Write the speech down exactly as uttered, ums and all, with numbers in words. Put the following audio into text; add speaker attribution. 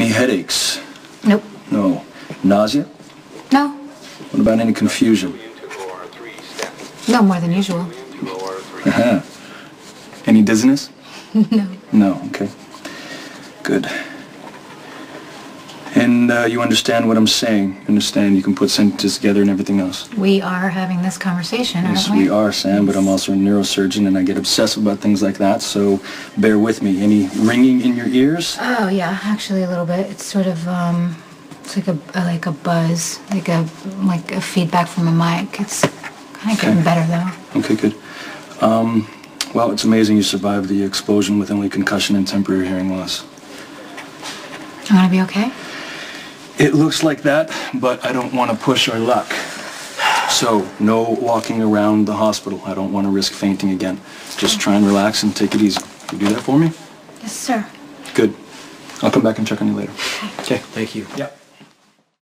Speaker 1: Any headaches?
Speaker 2: Nope.
Speaker 1: No. Nausea?
Speaker 2: No.
Speaker 1: What about any confusion?
Speaker 2: No more than usual.
Speaker 1: Uh-huh. Any dizziness?
Speaker 2: No.
Speaker 1: No, okay. Good. And uh, you understand what I'm saying? Understand you can put sentences together and everything else?
Speaker 2: We are having this conversation, aren't
Speaker 1: Yes,
Speaker 2: we?
Speaker 1: we are, Sam, but I'm also a neurosurgeon and I get obsessive about things like that, so bear with me. Any ringing in your ears?
Speaker 2: Oh, yeah, actually a little bit. It's sort of, um, it's like a, a like a buzz, like a, like a feedback from a mic. It's kind of getting
Speaker 1: Okay.
Speaker 2: better, though.
Speaker 1: Okay, good. Um, well, it's amazing you survived the explosion with only concussion and temporary hearing loss.
Speaker 2: I'm gonna be okay?
Speaker 1: It looks like that, but I don't want to push our luck. So, no walking around the hospital. I don't want to risk fainting again. Just try and relax and take it easy. You do that for me?
Speaker 2: Yes, sir.
Speaker 1: Good. I'll come back and check on you later.
Speaker 2: Okay.
Speaker 3: Okay, thank you.
Speaker 1: Yep.